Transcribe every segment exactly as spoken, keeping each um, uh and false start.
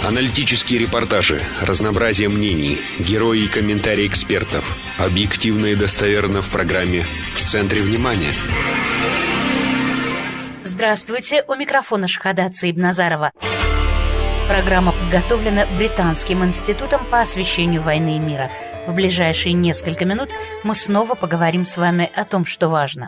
Аналитические репортажи, разнообразие мнений, герои и комментарии экспертов. Объективно и достоверно в программе «В центре внимания». Здравствуйте, у микрофона Шахада Цаибназарова. Программа подготовлена Британским институтом по освещению войны и мира. В ближайшие несколько минут мы снова поговорим с вами о том, что важно.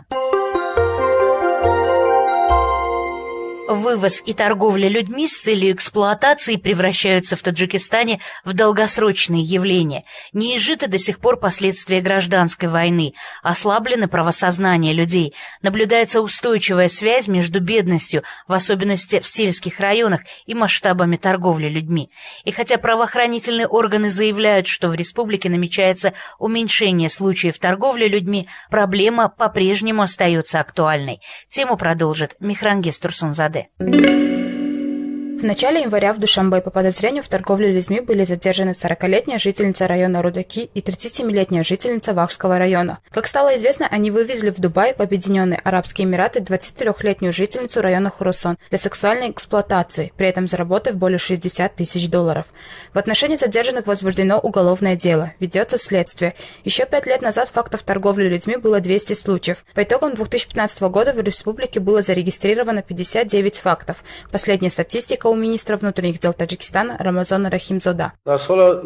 Вывоз и торговля людьми с целью эксплуатации превращаются в Таджикистане в долгосрочные явления. Не изжиты до сих пор последствия гражданской войны, ослаблены правосознание людей. Наблюдается устойчивая связь между бедностью, в особенности в сельских районах, и масштабами торговли людьми. И хотя правоохранительные органы заявляют, что в республике намечается уменьшение случаев торговли людьми, проблема по-прежнему остается актуальной. Тему продолжит Михрангез Турсунзаде. В начале января в Душанбе по подозрению в торговле людьми были задержаны сорокалетняя жительница района Рудаки и тридцатисемилетняя жительница Вахского района. Как стало известно, они вывезли в Дубай, в Объединенные Арабские Эмираты, двадцатитрёхлетнюю жительницу района Хурусон для сексуальной эксплуатации, при этом заработав более шестидесяти тысяч долларов. В отношении задержанных возбуждено уголовное дело, ведется следствие. Еще пять лет назад фактов торговли людьми было двести случаев. По итогам две тысячи пятнадцатого года в республике было зарегистрировано пятьдесят девять фактов. Последняя статистика у министра внутренних дел Таджикистана Рамазана Рахимзода. В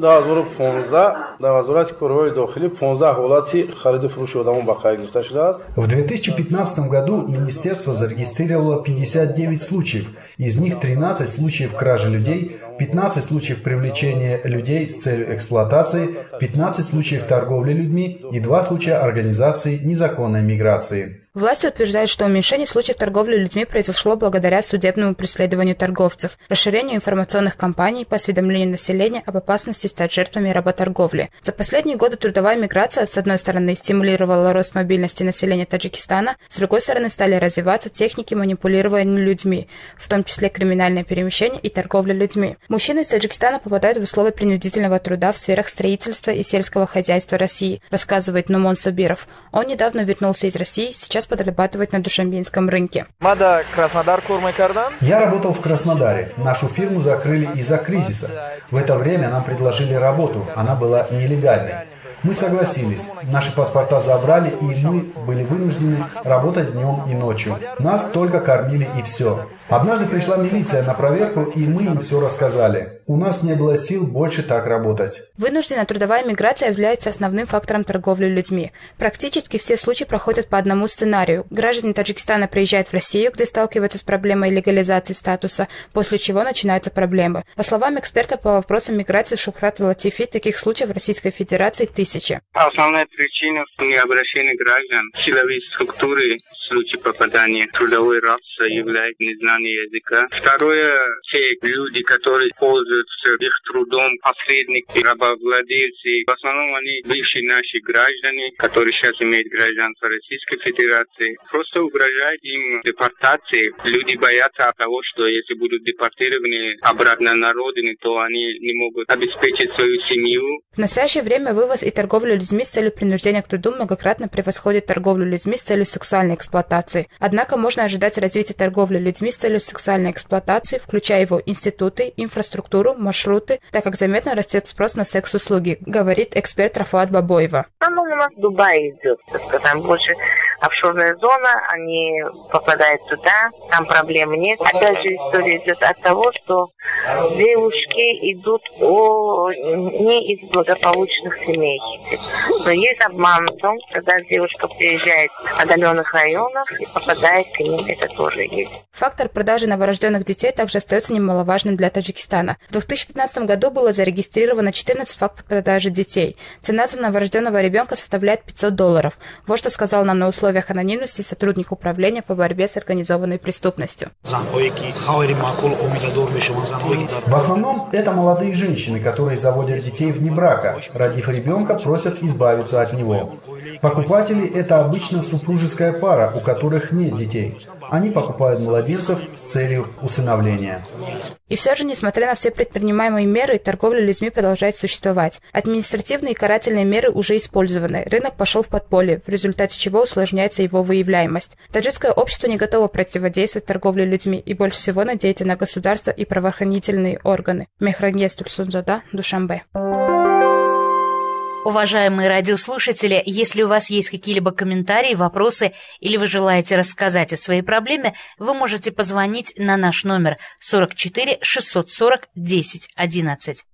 две тысячи пятнадцатом году министерство зарегистрировало пятьдесят девять случаев, из них тринадцать случаев кражи людей, пятнадцать случаев привлечения людей с целью эксплуатации, пятнадцать случаев торговли людьми и два случая организации незаконной миграции. Власти утверждают, что уменьшение случаев торговли людьми произошло благодаря судебному преследованию торговцев, расширению информационных кампаний по осведомлению населения об опасности стать жертвами работорговли. За последние годы трудовая миграция, с одной стороны, стимулировала рост мобильности населения Таджикистана, с другой стороны, стали развиваться техники манипулирования людьми, в том числе криминальное перемещение и торговля людьми. Мужчины из Таджикистана попадают в условия принудительного труда в сферах строительства и сельского хозяйства России, рассказывает Нумон Собиров. Он недавно вернулся из России, сейчас подрабатывать на душанбинском рынке. Я работал в Краснодаре. Нашу фирму закрыли из-за кризиса. В это время нам предложили работу. Она была нелегальной. Мы согласились. Наши паспорта забрали, и мы были вынуждены работать днем и ночью. Нас только кормили, и все. Однажды пришла милиция на проверку, и мы им все рассказали. У нас не было сил больше так работать. Вынужденная трудовая миграция является основным фактором торговли людьми. Практически все случаи проходят по одному сценарию. Граждане Таджикистана приезжают в Россию, где сталкиваются с проблемой легализации статуса, после чего начинаются проблемы. По словам эксперта по вопросам миграции Шухрата Латифи, таких случаев в Российской Федерации тысячи. Основная причина в необращении граждан – силовые структуры в случае попадания в трудовое рабство является незнание языка. Второе – те люди, которые пользуются их трудом, посредники, рабовладельцы. В основном они бывшие наши граждане, которые сейчас имеют гражданство Российской Федерации. Просто угрожает им депортацией. Люди боятся того, что если будут депортированы обратно на родину, то они не могут обеспечить свою семью. В настоящее время вывоз и торговля людьми с целью принуждения к труду многократно превосходит торговлю людьми с целью сексуальной эксплуатации. Однако можно ожидать развития торговли людьми с целью сексуальной эксплуатации, включая его институты, инфраструктуру, маршруты, так как заметно растет спрос на секс-услуги, говорит эксперт Рафаат Бабоева. Ну, у нас Дубай идет, там больше офшорная зона, они попадают туда, там проблем нет. Опять же, история идет от того, что девушки идут о, не из благополучных семей. Но есть обман в том, когда девушка приезжает в отдаленных районах и попадает к ним, это тоже есть. Фактор продажи новорожденных детей также остается немаловажным для Таджикистана. В две тысячи пятнадцатом году было зарегистрировано четырнадцать фактов продажи детей. Цена за новорожденного ребенка составляет пятьсот долларов. Вот что сказал нам на условиях анонимности сотрудник управления по борьбе с организованной преступностью. В основном это молодые женщины, которые заводят детей вне брака. Родив ребенка, просят избавиться от него. Покупатели – это обычно супружеская пара, у которых нет детей. Они покупают младенцев с целью усыновления. И все же, несмотря на все предпринимаемые меры, торговля людьми продолжает существовать. Административные и карательные меры уже использованы. Рынок пошел в подполье, в результате чего усложняется его выявляемость. Таджикское общество не готово противодействовать торговле людьми и больше всего надеется на государство и правоохранительные органы. Мехраньес Турсунзода, Душанбе. Уважаемые радиослушатели, если у вас есть какие-либо комментарии, вопросы или вы желаете рассказать о своей проблеме, вы можете позвонить на наш номер сорок четыре шестьсот сорок десять одиннадцать.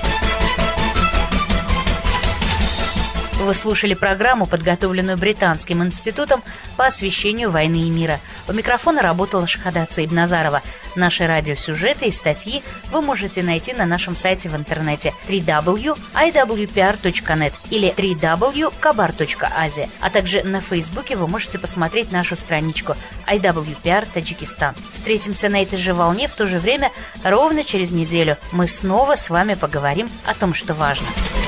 Вы слушали программу, подготовленную Британским институтом по освещению войны и мира. У микрофона работала Шахада Цаибназарова. Наши радиосюжеты и статьи вы можете найти на нашем сайте в интернете дабл ю дабл ю дабл ю точка ай дабл ю пи ар точка нет или дабл ю дабл ю дабл ю точка кабар точка азия, а также на Фейсбуке вы можете посмотреть нашу страничку ай дабл ю пи ар Таджикистан. Встретимся на этой же волне в то же время ровно через неделю. Мы снова с вами поговорим о том, что важно.